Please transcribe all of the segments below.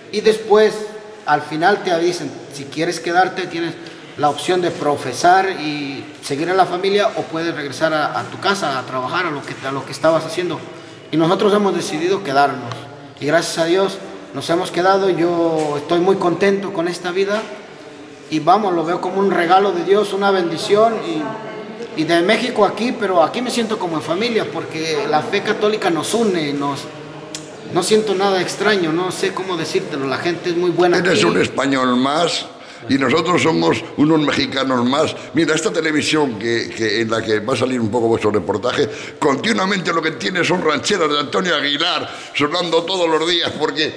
y después, al final te avisan, si quieres quedarte, tienes la opción de profesar y seguir a la familia o puedes regresar a tu casa a trabajar a lo que estabas haciendo. Y nosotros hemos decidido quedarnos. Y gracias a Dios nos hemos quedado. Yo estoy muy contento con esta vida. Y vamos, lo veo como un regalo de Dios, una bendición. Y de México aquí, pero aquí me siento como en familia porque la fe católica nos une, no siento nada extraño, no sé cómo decírtelo, la gente es muy buena. Eres un español más y nosotros somos unos mexicanos más. Mira, esta televisión en la que va a salir un poco vuestro reportaje, continuamente lo que tiene son rancheras de Antonio Aguilar sonando todos los días, porque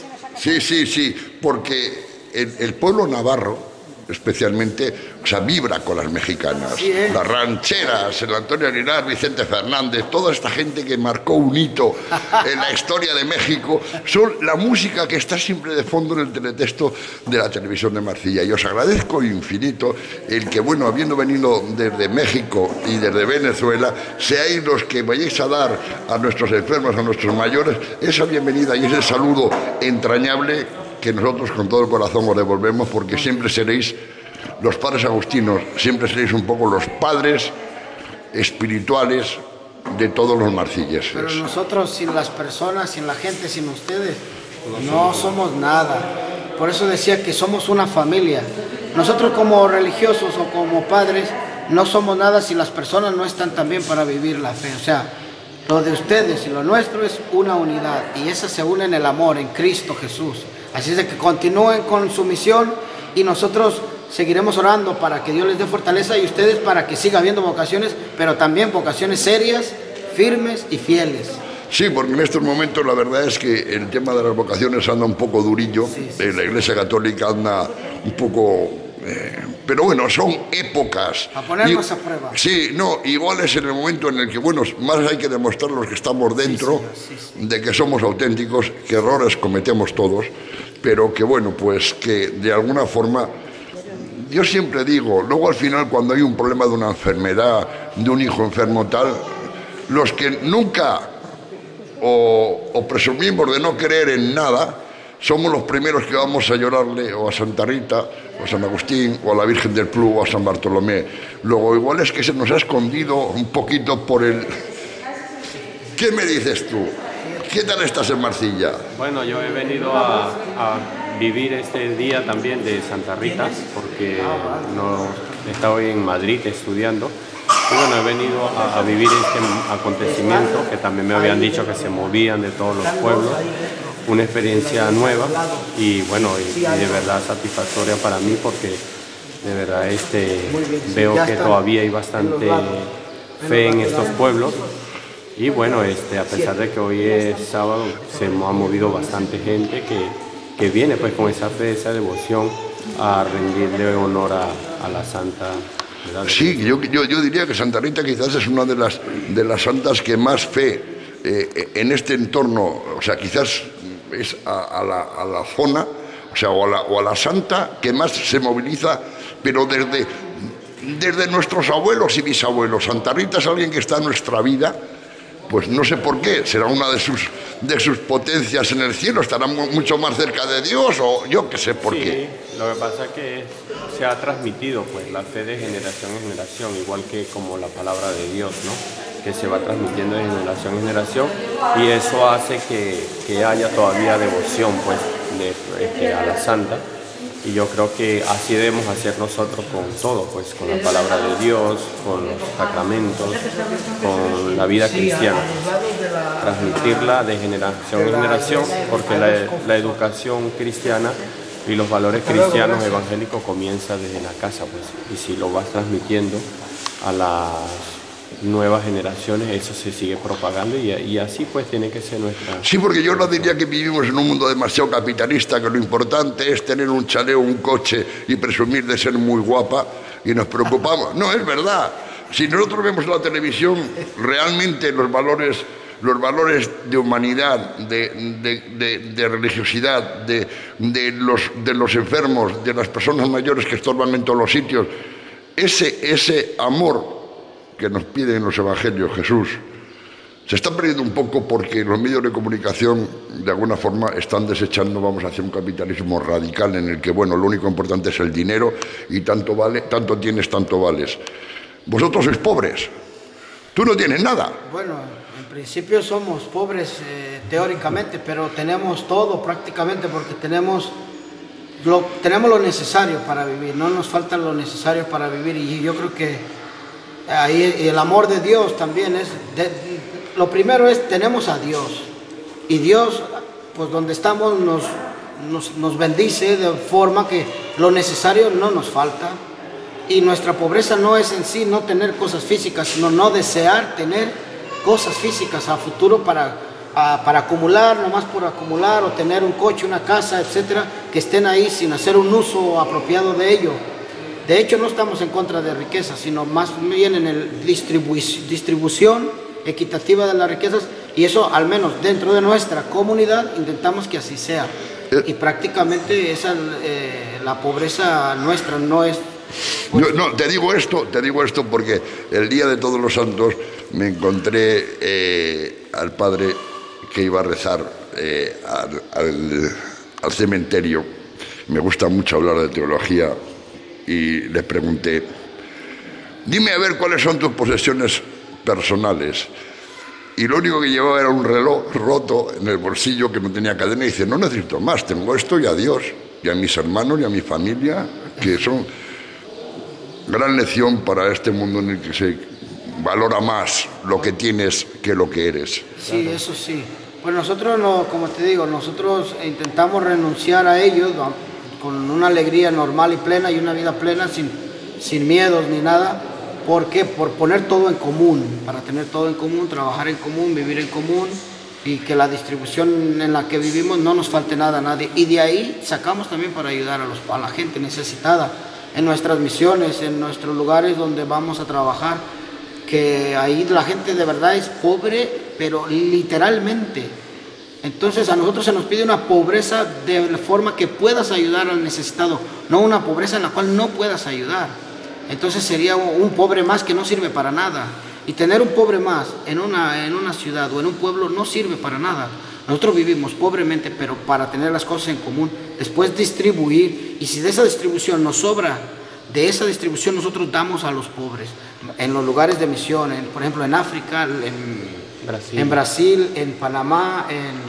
sí, porque el pueblo navarro especialmente, o sea, vibra con las mexicanas, las rancheras, el Antonio Aguilar, Vicente Fernández, toda esta gente que marcó un hito en la historia de México, son la música que está siempre de fondo en el teletexto de la televisión de Marcilla. Y os agradezco infinito el que, bueno, habiendo venido desde México y desde Venezuela, seáis los que vayáis a dar a nuestros enfermos, a nuestros mayores, esa bienvenida y ese saludo entrañable que nosotros con todo el corazón os devolvemos, porque siempre seréis los padres agustinos, siempre seréis un poco los padres espirituales de todos los marcilleses. Pero nosotros, sin las personas, sin la gente, sin ustedes, no somos nada. Por eso decía que somos una familia. Nosotros como religiosos o como padres no somos nada si las personas no están también para vivir la fe. O sea, lo de ustedes y lo nuestro es una unidad, y esa se une en el amor, en Cristo Jesús. Así es de que continúen con su misión y nosotros seguiremos orando para que Dios les dé fortaleza y ustedes para que siga habiendo vocaciones, pero también vocaciones serias, firmes y fieles. Sí, porque en estos momentos la verdad es que el tema de las vocaciones anda un poco durillo, la Iglesia Católica anda un poco... pero bueno, son épocas. A ponernos a prueba. Sí, no, igual es en el momento en el que, bueno, más hay que demostrar los que estamos dentro, de que somos auténticos, que errores cometemos todos, pero que bueno, pues que de alguna forma, yo siempre digo, luego al final cuando hay un problema de una enfermedad, de un hijo enfermo tal, los que nunca o presumimos de no creer en nada, somos los primeros que vamos a llorarle o a Santa Rita, o a San Agustín, o a la Virgen del Plu, o a San Bartolomé. Luego, igual es que se nos ha escondido un poquito por el... ¿Qué me dices tú? ¿Qué tal estás en Marcilla? Bueno, yo he venido a vivir este día también de Santa Rita, porque no estaba en Madrid estudiando. Y bueno, he venido a vivir este acontecimiento, que también me habían dicho que se movían de todos los pueblos. Una experiencia nueva y bueno, y de verdad satisfactoria para mí, porque de verdad veo que todavía hay bastante fe en estos pueblos. Y bueno, a pesar de que hoy es sábado, se ha movido bastante gente que viene pues con esa fe, esa devoción a rendirle honor a la Santa. ¿Verdad? Sí, yo diría que Santa Rita quizás es una de las santas que más fe en este entorno, o sea, quizás es a la zona, o sea, o a la santa que más se moviliza, pero desde nuestros abuelos y bisabuelos. Santa Rita es alguien que está en nuestra vida, pues no sé por qué, será una de sus potencias en el cielo, estará mucho más cerca de Dios, o yo qué sé por qué. Lo que pasa es que se ha transmitido pues la fe de generación en generación, igual que como la palabra de Dios, ¿no? Que se va transmitiendo de generación en generación, y eso hace que haya todavía devoción pues a la Santa. Y yo creo que así debemos hacer nosotros con todo, pues con la palabra de Dios, con los sacramentos, con la vida cristiana, transmitirla de generación en generación, porque la educación cristiana y los valores cristianos evangélicos comienza desde la casa, pues, y si lo vas transmitiendo a las nuevas generaciones, eso se sigue propagando, y así pues tiene que ser nuestra... Sí, porque yo no diría que vivimos en un mundo demasiado capitalista, que lo importante es tener un chalet o un coche y presumir de ser muy guapa, y nos preocupamos. No, es verdad. Si nosotros vemos la televisión, realmente los valores de humanidad, de religiosidad, de los enfermos, de las personas mayores que estorban en todos los sitios, ese amor que nos pide en los evangelios Jesús, Se está perdiendo un poco porque los medios de comunicación de alguna forma están desechando, vamos hacia un capitalismo radical en el que, bueno, lo único importante es el dinero y tanto vale, tanto tienes, tanto vales. Vosotros sois pobres, tú no tienes nada. Bueno, en principio somos pobres teóricamente, pero tenemos todo prácticamente porque tenemos lo necesario para vivir, no nos falta lo necesario para vivir, y yo creo que ahí el amor de Dios también es... Lo primero es, tenemos a Dios, y Dios, pues donde estamos, nos bendice de forma que lo necesario no nos falta, y nuestra pobreza no es en sí no tener cosas físicas, sino no desear tener cosas físicas a futuro para acumular, nomás por acumular, o tener un coche, una casa, etcétera, que estén ahí sin hacer un uso apropiado de ello. De hecho, no estamos en contra de riqueza, sino más bien en el distribución equitativa de las riquezas, y eso al menos dentro de nuestra comunidad intentamos que así sea, y prácticamente esa la pobreza nuestra no es... Pues... No, te digo esto porque el día de Todos los Santos me encontré al padre que iba a rezar al cementerio. Me gusta mucho hablar de teología y le pregunté, dime a ver cuáles son tus posesiones personales. Y lo único que llevaba era un reloj roto en el bolsillo que no tenía cadena, y dice, no necesito más, tengo esto y a Dios, y a mis hermanos y a mi familia, que son gran lección para este mundo en el que se valora más lo que tienes que lo que eres. Sí, eso sí. Pues nosotros, como te digo, nosotros intentamos renunciar a ellos con una alegría normal y plena, y una vida plena sin miedos ni nada. ¿Por qué? Por poner todo en común, para tener todo en común, trabajar en común, vivir en común, y que la distribución en la que vivimos no nos falte nada a nadie. Y de ahí sacamos también para ayudar a la gente necesitada en nuestras misiones, en nuestros lugares donde vamos a trabajar, que ahí la gente de verdad es pobre, pero literalmente. Entonces a nosotros se nos pide una pobreza de forma que puedas ayudar al necesitado, no una pobreza en la cual no puedas ayudar. Entonces sería un pobre más que no sirve para nada. Y tener un pobre más en una ciudad o en un pueblo no sirve para nada. Nosotros vivimos pobremente, pero para tener las cosas en común, después distribuir, y si de esa distribución nos sobra, de esa distribución nosotros damos a los pobres. En los lugares de misión, por ejemplo en África, en Brasil, en Panamá,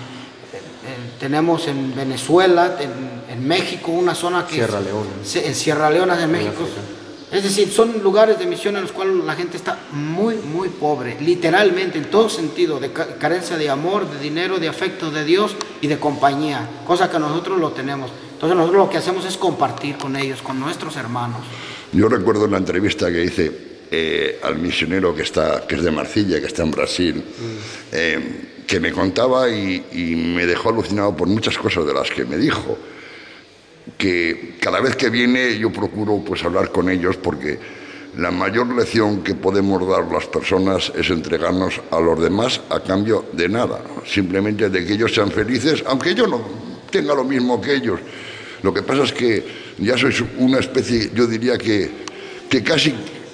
tenemos en Venezuela, en México, una zona que... Sierra Leona. En Sierra Leona de México. Es decir, son lugares de misión en los cuales la gente está muy, muy pobre, literalmente, en todo sentido, de carencia de amor, de dinero, de afecto de Dios y de compañía, cosa que nosotros lo tenemos. Entonces nosotros lo que hacemos es compartir con ellos, con nuestros hermanos. Yo recuerdo una entrevista que hice al misionero que es de Marcilla, que está en Brasil, que me contaba y me dejó alucinado por muchas cosas de las que me dijo. Que cada vez que viene yo procuro pues hablar con ellos, porque la mayor lección que podemos dar las personas es entregarnos a los demás a cambio de nada, simplemente de que ellos sean felices, aunque yo no tenga lo mismo que ellos. Lo que pasa es que ya sois una especie, yo diría que casi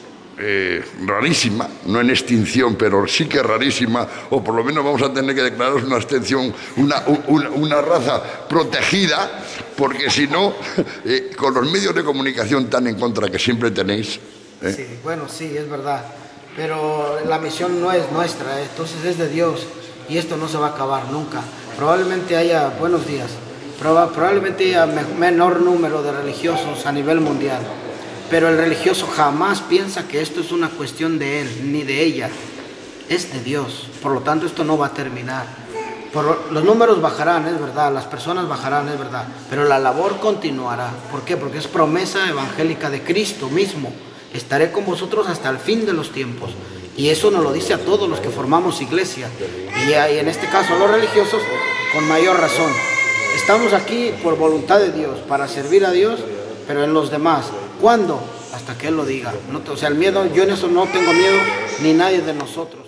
rarísima, no en extinción, pero sí que rarísima, o por lo menos vamos a tener que declararos una extinción, una raza protegida, porque si no, con los medios de comunicación tan en contra que siempre tenéis. Sí, bueno, sí, es verdad, pero la misión no es nuestra, entonces es de Dios, y esto no se va a acabar nunca. Probablemente haya, buenos días, probablemente haya menor número de religiosos a nivel mundial, pero el religioso jamás piensa que esto es una cuestión de él, ni de ella, es de Dios. Por lo tanto, esto no va a terminar. Los números bajarán, es verdad, las personas bajarán, es verdad, pero la labor continuará. ¿Por qué? Porque es promesa evangélica de Cristo mismo. Estaré con vosotros hasta el fin de los tiempos. Y eso nos lo dice a todos los que formamos iglesia. Y en este caso a los religiosos, con mayor razón. Estamos aquí por voluntad de Dios, para servir a Dios, pero en los demás. ¿Cuándo? Hasta que Él lo diga. No, o sea, el miedo, yo en eso no tengo miedo, ni nadie de nosotros.